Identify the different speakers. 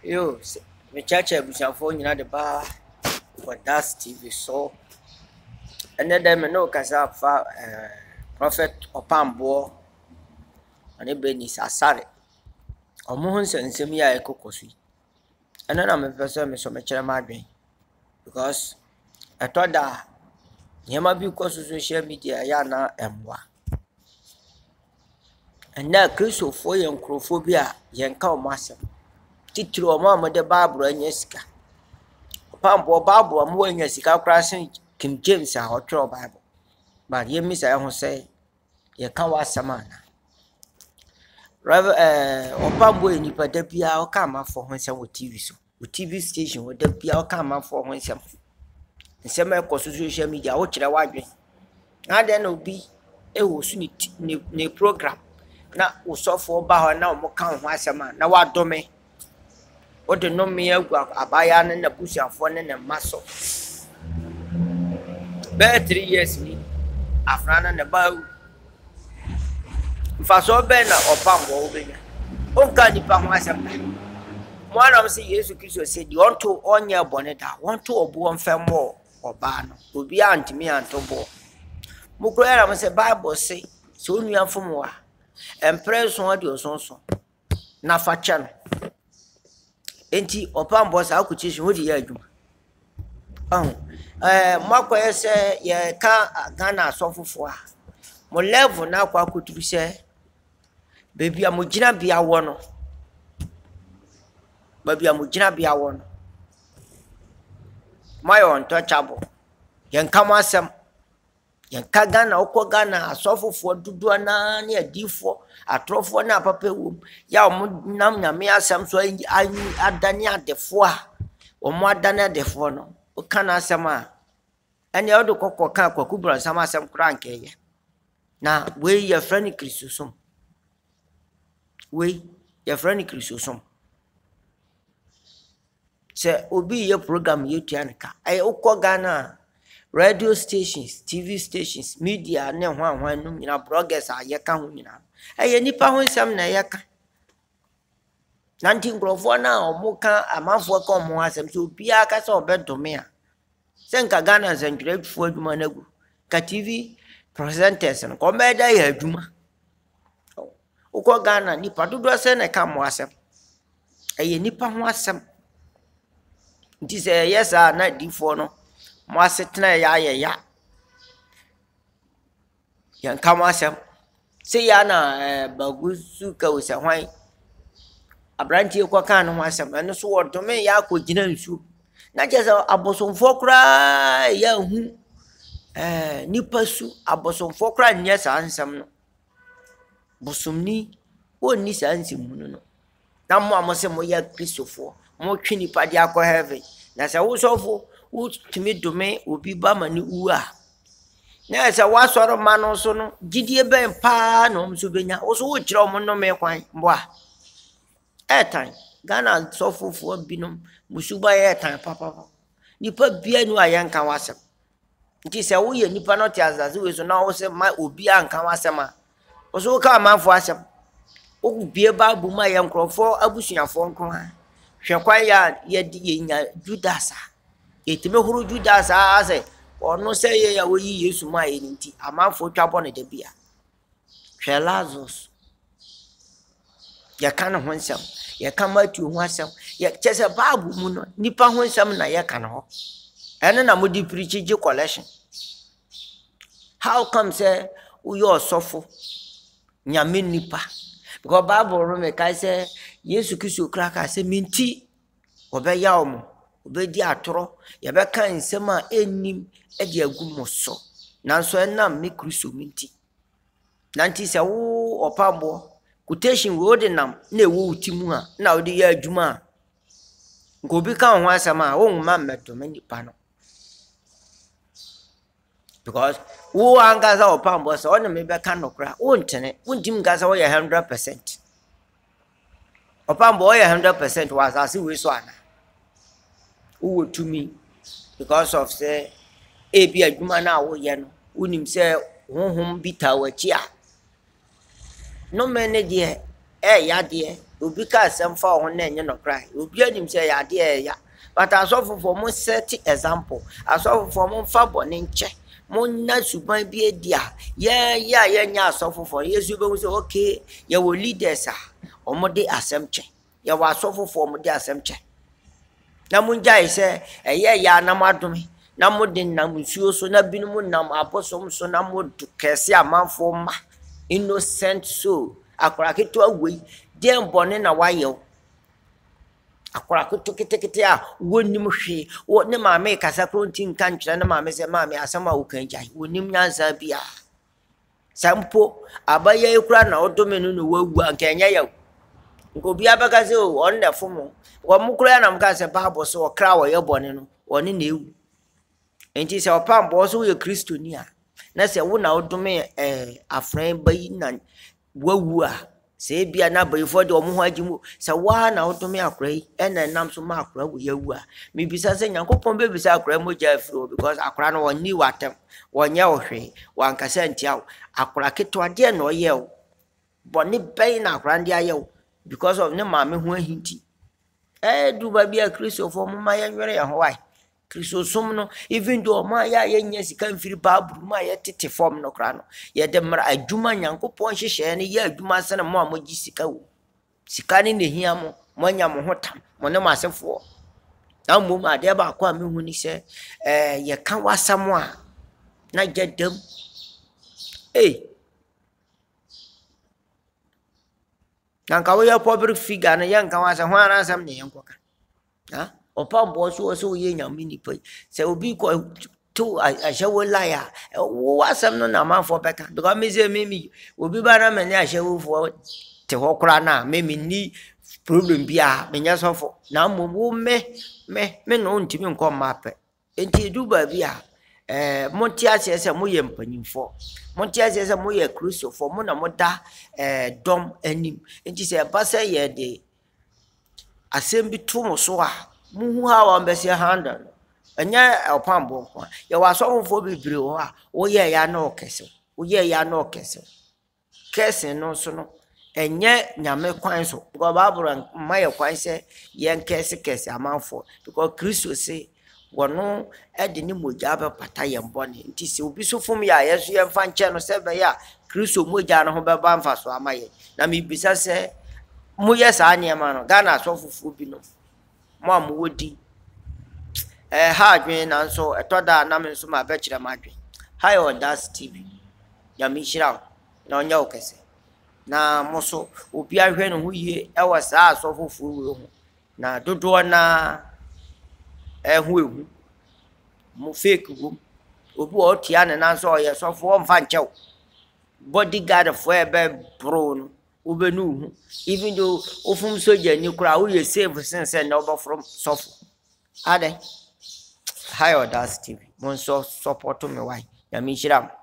Speaker 1: Yo, me church phone you know the bar for that TV so and then me no kasa fa prophet opambour and be asare omo ho nsensem ya ekokosu and then am person me so me kire ma adwen because I thought that nyama bi ko social media ya na emwa and na Christopher yenkrofobia yenka o masem titiro o ma de Bible anya sika opambour Bible am anya sika krasen King James a otro Bible but ye mi say ho say ye ka wasamana opambour nipa da bia o ka ma for ho nsem wo TV so wo TV station wo da bia o ka ma for ho nsem nsem e ko social media wo kire wadwen na de na obi e wo su ni program na wo sofo ba ho na o mo ka ho asema na wadome o de no me agu abaya na busiafo ne maso be 3 years ni afrana ne ba mfaso be na opambour obenya o ka ni pa ho asema mo ana say Jesus Christ say di on to onye boneta want to obo mfemo oba no obi antimi antobo mo kro era mo say Bible say so nua mfomo a empreso odi osonso na facha no enti opambour sa akuchishi hodi ya adwuma makoye se ye ka Ghana asofofo a mo level na akwa akoturu se baby amugina bia wo no baby amugina bia wo no my untouchable yen kam asem yen ka Ghana okọ Ghana asofofo dudu na ne adifo atrofo na papa wo ya mo nam nyame asem so adane adefo a o mo adane adefo no o kana asem a ene odo kokko ka kwakubra sama asem kra nkeye na we ye friend Christosum we ye friend Christosum se obi ye program ye tuanka ay okọ Ghana radio stations, TV stations, media ne hwan no nyina bloggers a ye ka ho nyina eye nipa ho nsam na ye ka nanti nkrofo na omo ka amanfo ka omo asem so bia ka se obedome a senka Ghana sentwerefo adwuma nagu ka TV presenters no ko meda ya adwuma ukọ Ghana nipa dodo se na ka mo asem eye nipa ho asem nti se yes a na difo no mo asetena ya yan kam asem se ya na bagusu ka wo se hwan abrantie ko kan no asem eno so wodome ya akogina nsu na jese abosomfo kra ya hu nipa su abosomfo kra nya sa ansem no bosomni woni sa ansem no na mo amose mo ya Christopher mo twi nipa dia ko heaven na se wo sofo wo timi dome obi ba mani uwa na se wasoro mano so no gidie ben pa na omso benya wo so wo kire omo no me kwan mboa etan Ghana sofofo binom musuba etan papa nipa bia nu ayanka wasem nti se wo ye nipa no ti azaze we so na wo se ma obi anka wasem a wo so ka manfo asem wo bie ba bu ma yankrofo abusuafo nko ha hwekwan ya ye di nya Judas etime huru Judas ase ono se ye ya wo yi Yesu ma ye nti amanfo twabo ne de bia hwe Lazarus ya kan ho nsem ya kan matu ho asem ya chese Bible mu no nipa ho nsem na ya kan ho ene na modi preach je collection how come say uyo sofo nyame nipa because Bible ro me kai say Yesu Kristo kraka say minti obeya omo obedi atoro ye be kan nsem a enim e de agumo so nanso enam me Kristo minti nanti se wo opambour quotation we odinam na ewo utimu a na odi ya adwuma ngobi kan ho asema wo nwuma mmeto manipa no because wo angaza opambour so on me be kan nokra wo ntene wontim gaza wo 100% opambour wo 100% was as we so ana wo to me because of say e bi adwuma na wo ye no wonim say honhom bita wachi a no mene de ya de obi ka asɛm fa ho na enye no cry obi anim sɛ ya de ya but asɔfo mo set example asɔfo mo fa bɔne nkyɛ mo na suban bi edia ya nya asɔfo yesu be say okay ye wo leaders a omo de asɛm kyɛ ye wo asɔfo omo de asɛm kyɛ na mo njai sɛ ɛyɛ ya na madome na mo de nam nsuo so na binu mo nam abosom so na mo du kɛse amanfo ma innocent soul akora keto awei de mbɔne na wayɛ akora keto ketekete a wonim hwe wo ne maame kasa kronti nka nkyerɛ ne maame sɛ maame asɛm a wo kan gya wonim nyansa bia sampo abaya ekura na odome no no wawu anka enya yaw nko bia baka sɛ o on na fomo wo mukura na mka sɛ bible so okra wo yɛ bɔne no wɔne na ewu enti sɛ opambour so yɛ kristoni a na sɛ wo na odome afran bayi na wawu a sɛ bia na bayifo de omo ho agimu sɛ wa na odome akora yi na nam so ma akora wo yawu a me bisa sɛ nyankopɔn be bisa akora mogya afiro because akora no wonni watem wonyɛ ohwe wankasa ntia akora keto ade na oyɛ wo bɔne bɛn na akora ndi ayɛ wo because of ne maame ho ahinti du ba bia kristofo mo ma yenwere ye ho wai kristosom no even though ma ya yenya sika mfiri baaburu ma ye tete form no kra no ye de mra adwuma nyankopɔn hyehyɛ ne ye adwuma sene mo amogi sika wo sika ne nehia mo nya mo hotam mo ne masefo na mo ma de ba kwa me hu ni sɛ ye ka wasam a na gedam nanka wo ye public figure na ye nka wasa ho ana asam ne yenkoka ha opambour so ye nyame nipa se obi ko to ahyewo laya wo asam no na manfo beka because me say me obi ba na me ne ahyewo fo te ho kra na me ni problem bia me nya sofo na mo me no ntimi nko mape enti du ba bia monti ase se mo ye mpanyimfo monti ase se mo ye kristofo mo na mo da dom anim enti se ba se ye de asem bi to mo so a muhu ha wa mbese handle enya opambour kwa ye wasofo bibire ho a wo ye ya na okese wo ye ya na okese kese no so no enye nyame kwan so because bible ma ye kwan se ye kese amanfo because Christ say wono ede ni moja be pata ye mbone nti se obi so fom ya yeso ye mfa nche no se be ya Kristo moja no ho be ba mfa so amaye na me bisa se mo ye sa niema no Ghana asofofo bi no mo amwodi ha adwen na so etoda na me so ma be kire ma adwen hi on that TV ya mi shira na onya okese na mo so obi ahwe no ho yie e wo sa asofofo wo ho na dodo na ehu mo fake wo obi o tia ne na so ye sofo mfa nchew bodyguard for ebe bro no ubenu even though ofum soldier ni kura wo ye save sense na obo from sofo ade hi on that TV mo so support me why ya mi shira